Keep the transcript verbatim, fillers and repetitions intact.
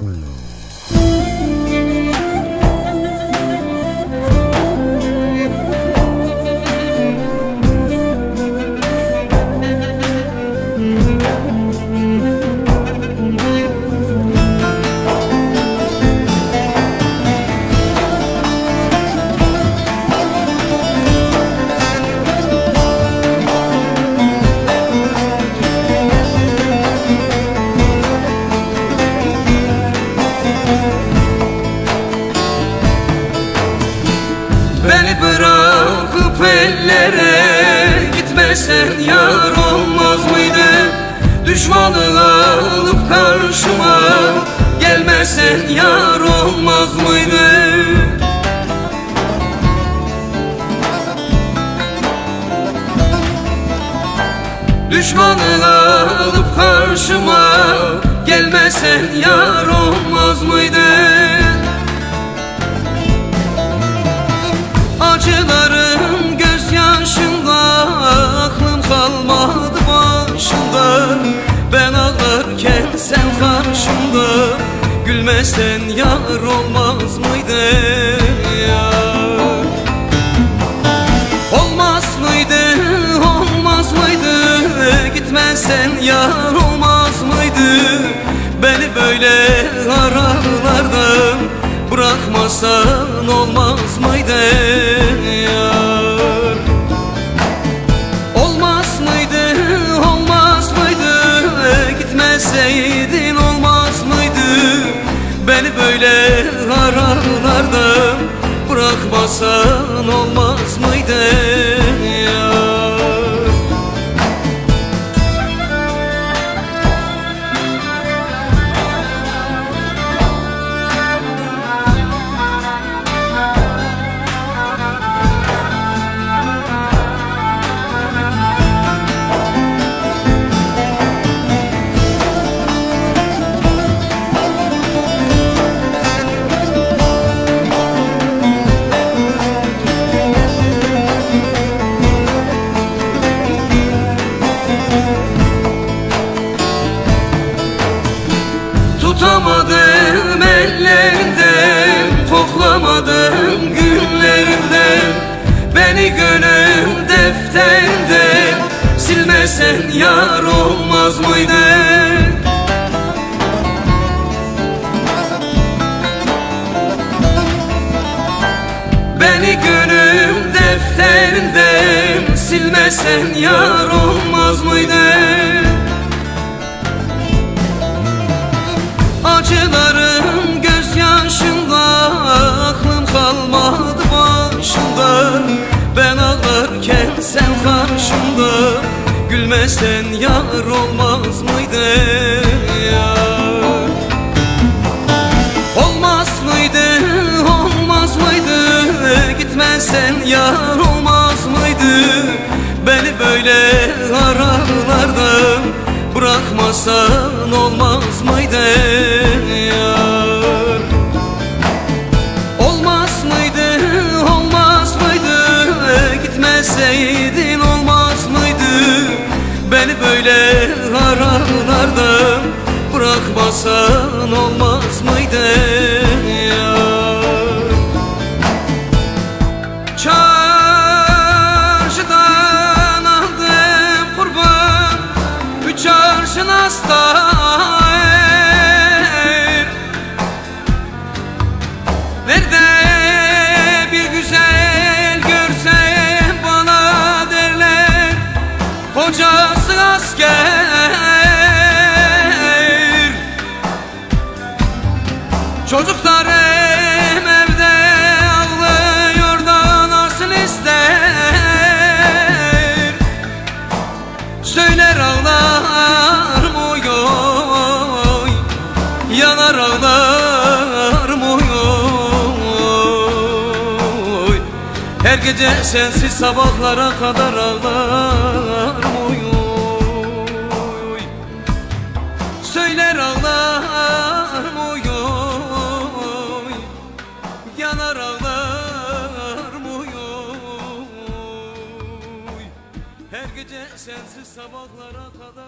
Beni bırakıp ellere gitmesen yar olmaz mıydı? Düşmanı alıp karşıma gelmesen yar olmaz mıydı? Düşmanı alıp karşıma gelmesen yar olmaz mıydı? Acıların gözyaşında aklım kalmadı başımda. Ben ağlarken sen karşımda gülmesen yar olmaz mıydı yar? Olmaz mıydı, olmaz mıydı? Gitmesen yar olmaz mıydı? Beni böyle aralardan bırakmasan olmaz mıydı yar? Olmaz mıydı, olmaz mıydı? Gitmeseydin olmaz mıydı? Beni böyle aralardan bırakmasan olmaz mıydı yar? Tutamadım ellerinden, koklamadım günlerinden. Beni gönül defterinden silmesen yar olmaz mıydı? Beni gönül defterinden silmesen yar olmaz mıydı? Acıların gözyaşında aklım kalmadı başımda. Ben ağlarken sen karşımda gülmesen yar olmaz mıydı yar? Olmaz mıydı, olmaz mıydı? Gitmesen yar olmaz mıydı? Beni böyle aralardan bırakmasan olmaz mıydı yar? Olmaz mıydı, olmaz mıydı? Gitmeseydin olmaz mıydı? Beni böyle aralardan bırakmasan olmaz mıydı yar? Çarşıdan aldım kurban, üç çarşın hasta er. Nerede bir güzel görsem bana derler kocası asker. Çocuklarım evde ağlıyor da nasıl ister? Söyler ağlarım oy oy, yanar ağlarım oy oy. Her gece sensiz sabahlara kadar ağlarım oy oy. Söyler ağlarım oy oy, yanar ağlarım oy oy. Her gece sensiz sabahlara kadar